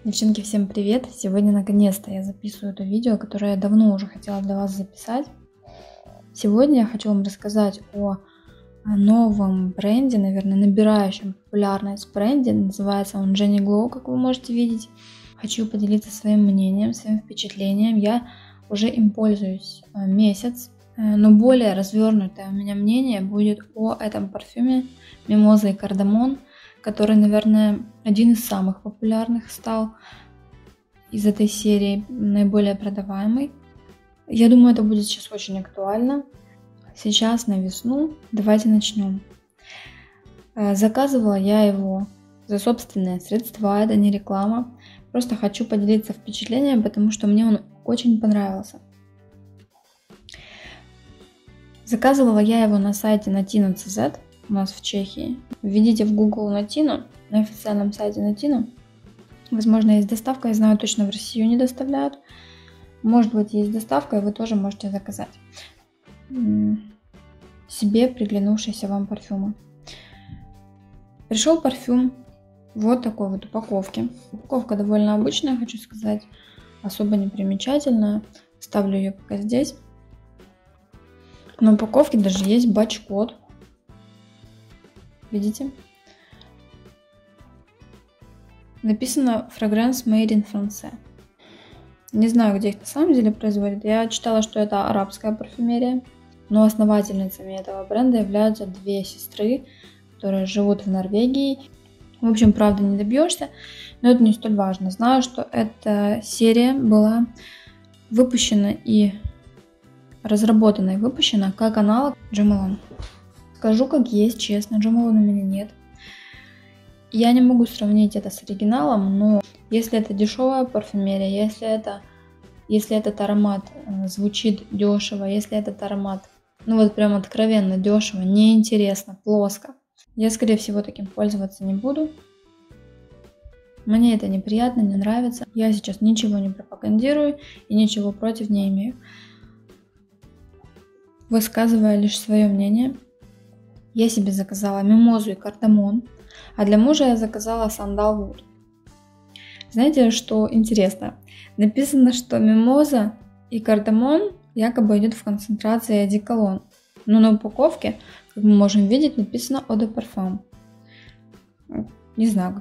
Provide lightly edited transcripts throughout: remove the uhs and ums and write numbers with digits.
Девчонки, всем привет! Сегодня наконец-то я записываю это видео, которое я давно уже хотела для вас записать. Сегодня я хочу вам рассказать о новом бренде, наверное, набирающем популярность бренде. Называется он Jenny Glow, как вы можете видеть. Хочу поделиться своим мнением, своим впечатлением. Я уже им пользуюсь месяц, но более развернутое у меня мнение будет о этом парфюме Мимоза и Кардамон, который, наверное, один из самых популярных стал из этой серии, наиболее продаваемый. Я думаю, это будет сейчас очень актуально. Сейчас на весну. Давайте начнем. Заказывала я его за собственные средства, это не реклама. Просто хочу поделиться впечатлением, потому что мне он очень понравился. Заказывала я его на сайте Natino.cz. У нас в Чехии. Введите в Google Natino, на официальном сайте Natino. Возможно, есть доставка, я знаю, точно в Россию не доставляют. Может быть, есть доставка, и вы тоже можете заказать себе приглянувшиеся вам парфюмы. Пришел парфюм в вот такой вот упаковке. Упаковка довольно обычная, хочу сказать, особо не примечательная. Ставлю ее пока здесь. На упаковке даже есть бач-код. Видите? Написано Fragrance Made in France. Не знаю, где их на самом деле производят. Я читала, что это арабская парфюмерия. Но основательницами этого бренда являются две сестры, которые живут в Норвегии. В общем, правда не добьешься, но это не столь важно. Знаю, что эта серия была выпущена и разработана и выпущена как аналог Jo Malone. Скажу как есть, честно, Jo Malone у меня нет. Я не могу сравнить это с оригиналом, но если это дешевая парфюмерия, если этот аромат звучит дешево, если этот аромат, ну вот прям откровенно дешево, неинтересно, плоско, я скорее всего таким пользоваться не буду. Мне это неприятно, не нравится. Я сейчас ничего не пропагандирую и ничего против не имею. Высказывая лишь свое мнение. Я себе заказала Мимозу и Кардамон, а для мужа я заказала Сандалвуд. Знаете, что интересно? Написано, что Мимоза и Кардамон якобы идет в концентрации одеколон. Но на упаковке, как мы можем видеть, написано Eau de Parfum. Не знаю,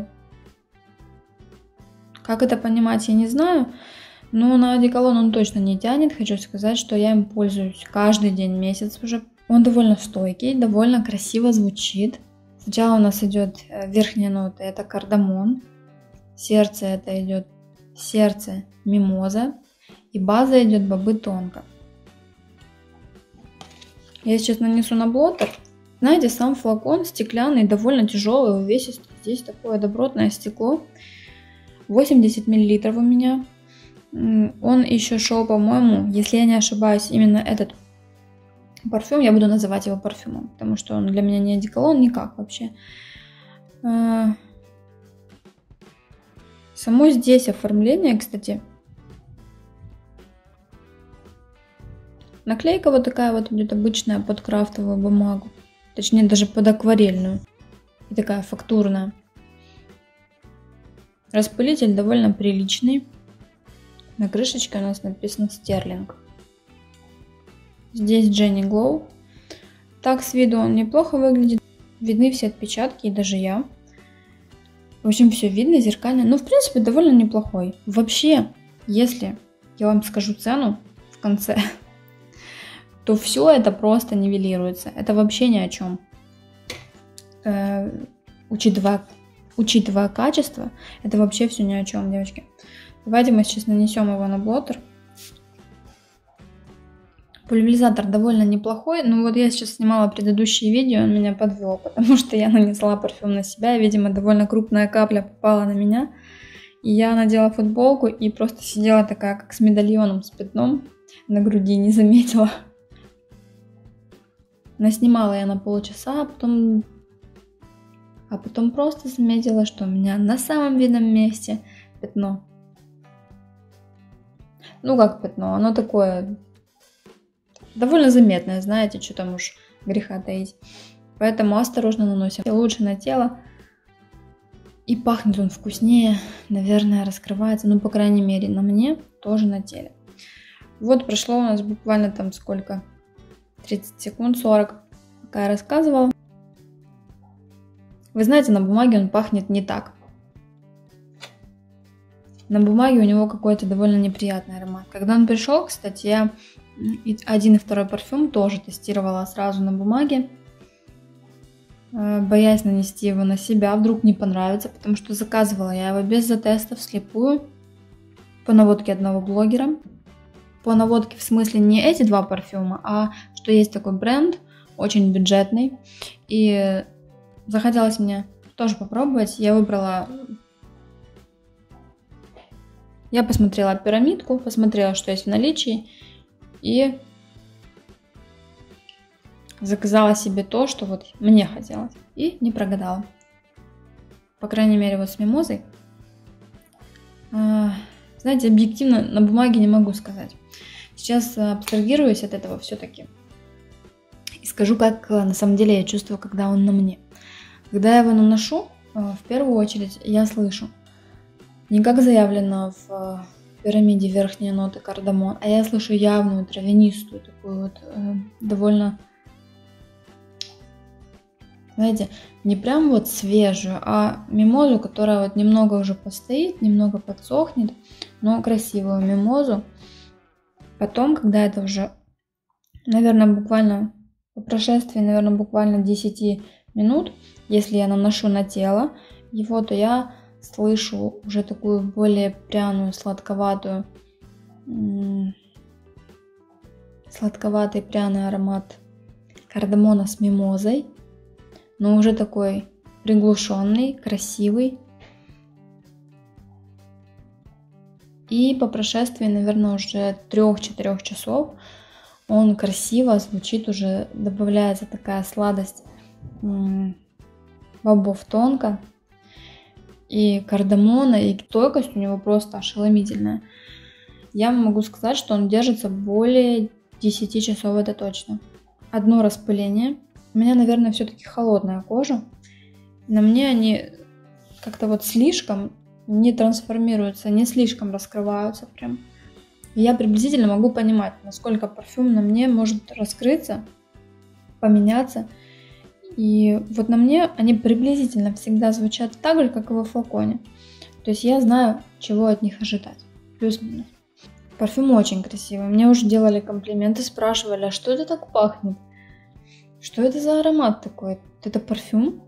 как это понимать, я не знаю. Но на одеколон он точно не тянет. Хочу сказать, что я им пользуюсь каждый день, месяц уже. Он довольно стойкий, довольно красиво звучит. Сначала у нас идет верхняя нота, это кардамон. Сердце это идет сердце мимоза. И база идет бобы тонко. Я сейчас нанесу на блотер. Знаете, сам флакон стеклянный, довольно тяжелый, увесистый. Здесь такое добротное стекло. 80 мл у меня. Он еще шел, по-моему, если я не ошибаюсь, именно этот парфюм, я буду называть его парфюмом, потому что он для меня не одеколон никак вообще. Само здесь оформление, кстати. Наклейка вот такая вот идет обычная под крафтовую бумагу. Точнее, даже под акварельную. И такая фактурная. Распылитель довольно приличный. На крышечке у нас написано Стерлинг. Здесь Jenny Glow. Так с виду он неплохо выглядит. Видны все отпечатки и даже я. В общем, все видно, зеркально. Но в принципе довольно неплохой. Вообще, если я вам скажу цену в конце, то все это просто нивелируется. Это вообще ни о чем. Учитывая качество, это вообще все ни о чем, девочки. Давайте мы сейчас нанесем его на блотер. Пульверизатор довольно неплохой, но вот я сейчас снимала предыдущее видео, он меня подвел, потому что я нанесла парфюм на себя, и, видимо, довольно крупная капля попала на меня. И я надела футболку и просто сидела такая, как с медальоном, с пятном на груди, не заметила. Наснимала я на полчаса, а потом просто заметила, что у меня на самом видном месте пятно. Ну как пятно, оно такое довольно заметное, знаете, что там уж греха таить. Поэтому осторожно наносим. Лучше на тело, И пахнет он вкуснее, наверное, раскрывается, ну, по крайней мере, на мне, тоже на теле. Вот прошло у нас буквально там сколько? 30 секунд, 40, пока я рассказывала. Вы знаете, на бумаге он пахнет не так. На бумаге у него какой-то довольно неприятный аромат. Когда он пришел, кстати, я один и второй парфюм тоже тестировала сразу на бумаге, боясь нанести его на себя, вдруг не понравится, потому что заказывала я его без затеста, вслепую, по наводке одного блогера. По наводке в смысле не эти два парфюма, а что есть такой бренд, очень бюджетный, и захотелось мне тоже попробовать. Я посмотрела пирамидку, посмотрела, что есть в наличии, и заказала себе то, что вот мне хотелось, и не прогадала. По крайней мере, вот с мимозой. Знаете, объективно на бумаге не могу сказать. Сейчас абстрагируюсь от этого все-таки и скажу, как на самом деле я чувствую, когда он на мне. Когда я его наношу, в первую очередь я слышу не как заявлено в пирамиде верхние ноты кардамон, а я слышу явную травянистую, такую вот довольно, знаете, не прям вот свежую, а мимозу, которая вот немного уже постоит, немного подсохнет, но красивую мимозу. Потом, когда это уже, наверное, буквально по прошествии, наверное, буквально 10 минут, если я наношу на тело его, то я слышу уже такую более пряную, сладковатый пряный аромат кардамона с мимозой, но уже такой приглушенный, красивый. И по прошествии, наверное, уже 3-4 часов он красиво звучит, уже добавляется такая сладость бобов тонко и кардамона, и стойкость у него просто ошеломительная. Я могу сказать, что он держится более 10 часов, это точно. Одно распыление. У меня, наверное, все-таки холодная кожа. На мне они как-то вот слишком не трансформируются, не слишком раскрываются прям. И я приблизительно могу понимать, насколько парфюм на мне может раскрыться, поменяться. И вот на мне они приблизительно всегда звучат так же, как и во флаконе. То есть я знаю, чего от них ожидать. Плюс-минус. Парфюм очень красивый. Мне уже делали комплименты, спрашивали, а что это так пахнет? Что это за аромат такой? Это парфюм?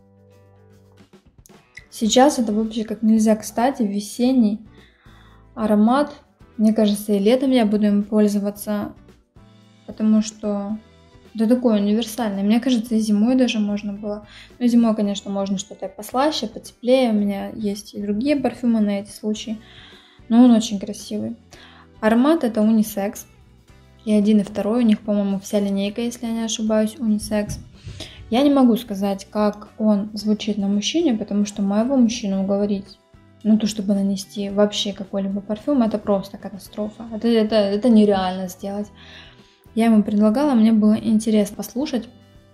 Сейчас это вообще как нельзя кстати, весенний аромат. Мне кажется, и летом я буду им пользоваться, потому что это такой универсальный. Мне кажется, и зимой даже можно было. Ну, зимой, конечно, можно что-то послаще, потеплее. У меня есть и другие парфюмы на эти случаи. Но он очень красивый. Аромат это унисекс. И один, и второй. У них, по-моему, вся линейка, если я не ошибаюсь, унисекс. Я не могу сказать, как он звучит на мужчине, потому что моего мужчину уговорить, то, чтобы нанести вообще какой-либо парфюм, это просто катастрофа. Это нереально сделать. Я ему предлагала, мне было интересно послушать,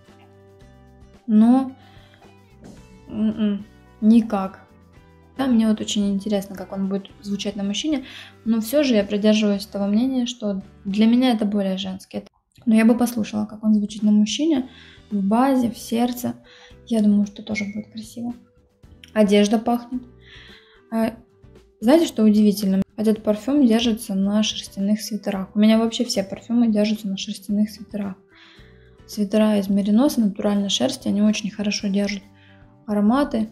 но никак. Да, мне вот очень интересно, как он будет звучать на мужчине, но все же я придерживаюсь того мнения, что для меня это более женский. Но я бы послушала, как он звучит на мужчине, в базе, в сердце. Я думаю, что тоже будет красиво. Одежда пахнет. Знаете, что удивительно? Этот парфюм держится на шерстяных свитерах. У меня вообще все парфюмы держатся на шерстяных свитерах. Свитера из мериноса, натуральной шерсти, они очень хорошо держат ароматы.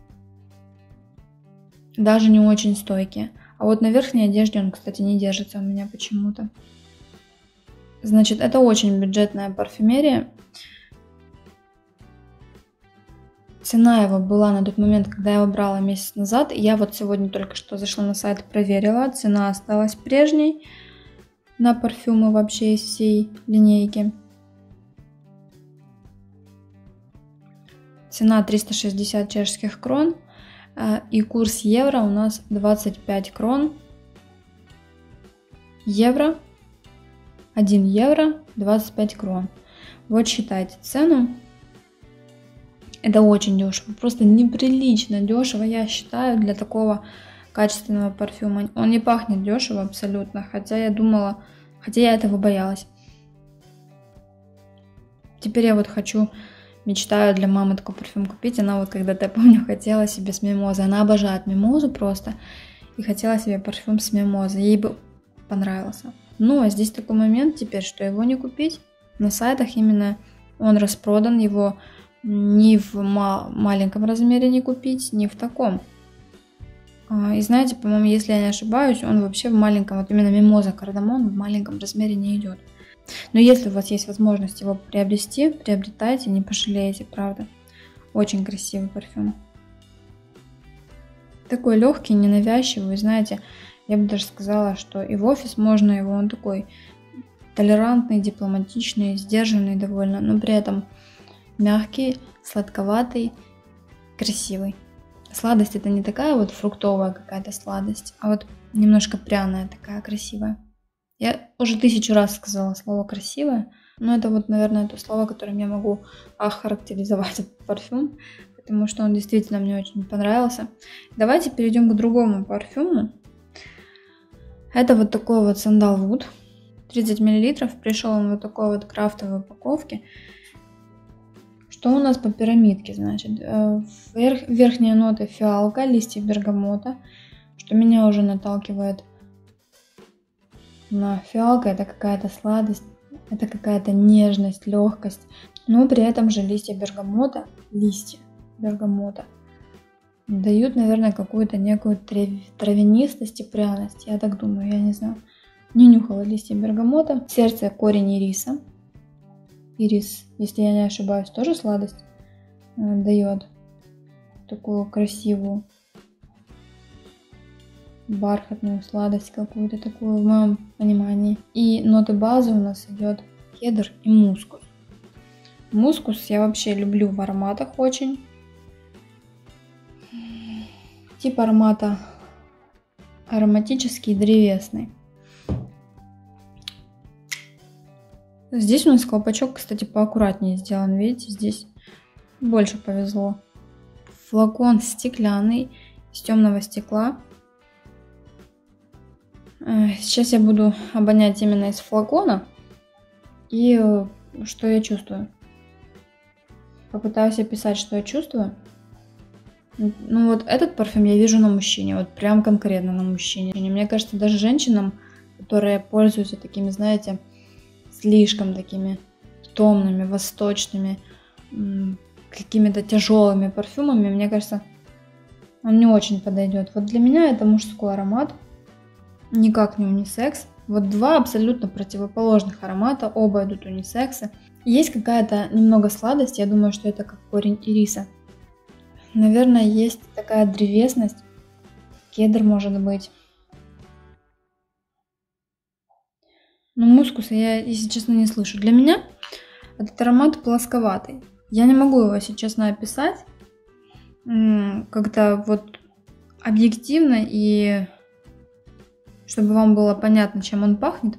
Даже не очень стойкие. А вот на верхней одежде он, кстати, не держится у меня почему-то. Значит, это очень бюджетная парфюмерия. Цена его была на тот момент, когда я его брала месяц назад. И я вот сегодня только что зашла на сайт, проверила. Цена осталась прежней на парфюмы вообще из всей линейки. Цена 360 чешских крон. И курс евро у нас 25 крон. Евро. 1 евро 25 крон. Вот считайте цену. Это очень дешево, просто неприлично дешево, я считаю, для такого качественного парфюма. Он не пахнет дешево абсолютно, хотя я этого боялась. Теперь я вот мечтаю для мамы такой парфюм купить. Она вот когда-то, я помню, хотела себе с мимозой. Она обожает мимозу просто. И хотела себе парфюм с мимозой. Ей бы понравился. Но здесь такой момент теперь, что его не купить. На сайтах именно он распродан. Его ни в маленьком размере не купить, ни в таком. И знаете, по-моему, если я не ошибаюсь, он вообще в маленьком, вот именно мимоза кардамон в маленьком размере не идет. Но если у вас есть возможность его приобрести, приобретайте, не пожалеете, правда. Очень красивый парфюм. Такой легкий, ненавязчивый, знаете, я бы даже сказала, что и в офис можно его, он такой толерантный, дипломатичный, сдержанный довольно, но при этом мягкий, сладковатый, красивый. Сладость это не такая вот фруктовая какая-то сладость, а вот немножко пряная такая, красивая. Я уже 1000 раз сказала слово красивое, но это вот, наверное, то слово, которым я могу охарактеризовать этот парфюм, потому что он действительно мне очень понравился. Давайте перейдем к другому парфюму. Это вот такой вот Sandalwood, 30 мл, пришел он вот такой вот крафтовой упаковке. Что у нас по пирамидке, значит, верхние ноты фиалка, листья бергамота, что меня уже наталкивает на фиалка, это какая-то сладость, это какая-то нежность, легкость, но при этом же листья бергамота дают, наверное, какую-то некую травянистость и пряность, я так думаю, я не знаю. Не нюхала листья бергамота, сердце, корень ириса. Ирис, если я не ошибаюсь, тоже сладость дает, такую красивую, бархатную сладость какую-то такую в моем понимании. И ноты базы у нас идет кедр и мускус. Мускус я вообще люблю в ароматах очень. Тип аромата ароматический, древесный. Здесь у нас колпачок, кстати, поаккуратнее сделан. Видите, здесь больше повезло. Флакон стеклянный, из темного стекла. Сейчас я буду обонять именно из флакона. И что я чувствую. Попытаюсь описать, что я чувствую. Ну вот этот парфюм я вижу на мужчине. Вот прям конкретно на мужчине. Мне кажется, даже женщинам, которые пользуются такими, знаете, слишком такими томными, восточными, какими-то тяжелыми парфюмами, мне кажется, он не очень подойдет. Вот для меня это мужской аромат, никак не унисекс. Вот два абсолютно противоположных аромата, оба идут унисексы. Есть какая-то немного сладость, я думаю, что это как корень ириса. Наверное, есть такая древесность, кедр может быть. Но мускуса я, если честно, не слышу. Для меня этот аромат плосковатый. Я не могу его, если честно, описать как-то вот объективно и чтобы вам было понятно, чем он пахнет.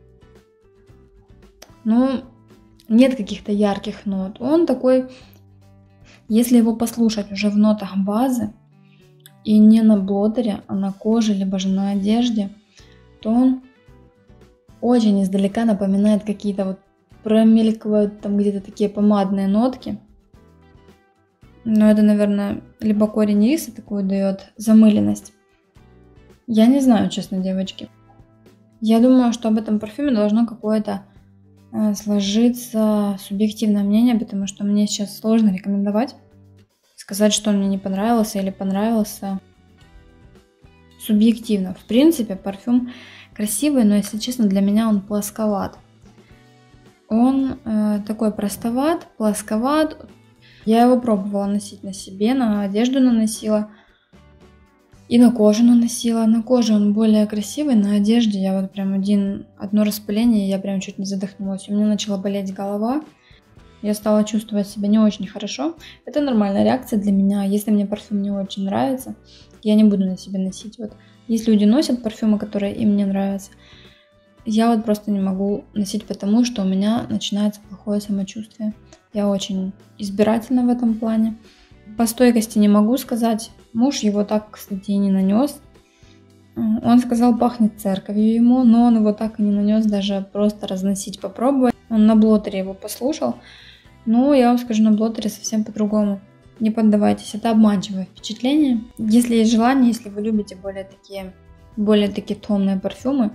Но нет каких-то ярких нот. Он такой, если его послушать уже в нотах базы и не на блотере, а на коже, либо же на одежде, то он очень издалека напоминает какие-то вот промелькивают там где-то такие помадные нотки. Но это, наверное, либо корень ириса такую дает замыленность. Я не знаю, честно, девочки. Я думаю, что об этом парфюме должно какое-то сложиться субъективное мнение, потому что мне сейчас сложно рекомендовать. Сказать, что он мне не понравился или понравился. Субъективно. В принципе, парфюм красивый, но, если честно, для меня он плосковат. Он такой простоват, плосковат. Я его пробовала носить на себе, на одежду наносила. И на кожу наносила. На коже он более красивый, на одежде я вот прям одно распыление, я прям чуть не задохнулась. У меня начала болеть голова. Я стала чувствовать себя не очень хорошо. Это нормальная реакция для меня. Если мне парфюм не очень нравится, я не буду на себе носить. Вот. Есть люди носят парфюмы, которые им не нравятся. Я вот просто не могу носить, потому что у меня начинается плохое самочувствие. Я очень избирательна в этом плане. По стойкости не могу сказать. Муж его так, кстати, и не нанес. Он сказал, пахнет церковью ему, но он его так и не нанес, даже просто разносить попробовать. Он на блотере его послушал, но я вам скажу, на блотере совсем по-другому. Не поддавайтесь, это обманчивое впечатление. Если есть желание, если вы любите более такие томные парфюмы,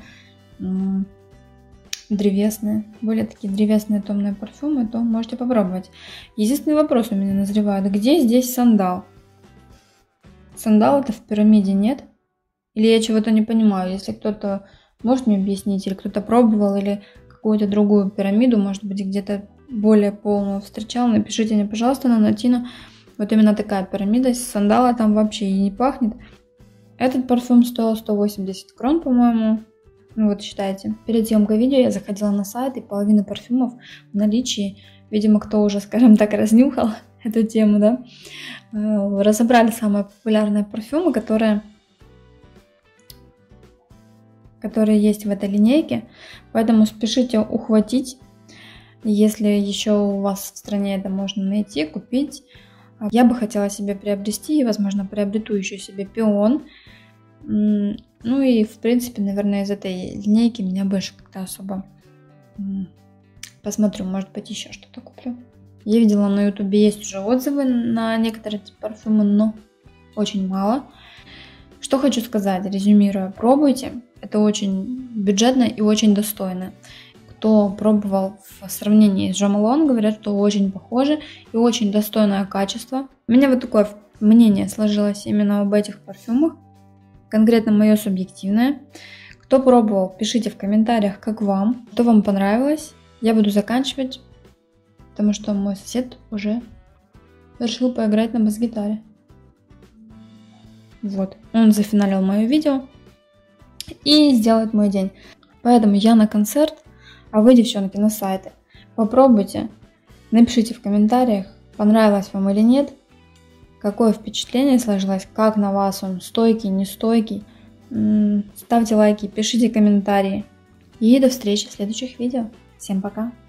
более такие древесные томные парфюмы, то можете попробовать. Единственный вопрос у меня назревает, где здесь сандал? Сандал это в пирамиде, нет? Или я чего-то не понимаю? Если кто-то может мне объяснить, или кто-то пробовал, или какую-то другую пирамиду, может быть, где-то более полную встречал, напишите мне, пожалуйста, на Notino. Вот именно такая пирамида, сандала там вообще и не пахнет. Этот парфюм стоил 180 крон, по-моему. Ну вот считайте. Перед съемкой видео я заходила на сайт, и половина парфюмов в наличии. Видимо, кто уже, скажем так, разнюхал эту тему, да? Разобрали самые популярные парфюмы, которые есть в этой линейке. Поэтому спешите ухватить. Если еще у вас в стране это можно найти, купить. Я бы хотела себе приобрести, и, возможно, приобрету еще себе пион. Ну и, в принципе, наверное, из этой линейки меня больше как-то особо... Посмотрю, может быть, еще что-то куплю. Я видела на ютубе есть уже отзывы на некоторые парфюмы, но очень мало. Что хочу сказать, резюмируя, пробуйте. Это очень бюджетно и очень достойно. Кто пробовал в сравнении с Jo Malone, говорят, что очень похоже и очень достойное качество. У меня вот такое мнение сложилось именно об этих парфюмах. Конкретно мое субъективное. Кто пробовал, пишите в комментариях, как вам, что вам понравилось. Я буду заканчивать, потому что мой сосед уже решил поиграть на бас-гитаре. Вот, он зафиналил мое видео и сделает мой день. Поэтому я на концерт, а вы, девчонки, на сайты. Попробуйте, напишите в комментариях, понравилось вам или нет, какое впечатление сложилось, как на вас он, стойкий, не стойкий. Ставьте лайки, пишите комментарии. И до встречи в следующих видео. Всем пока!